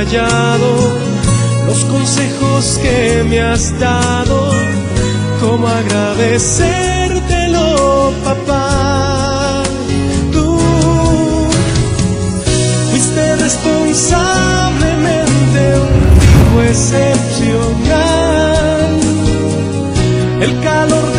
callado los consejos que me has dado. ¿Cómo agradecértelo, papá? Tú fuiste responsablemente un hijo excepcional. El calor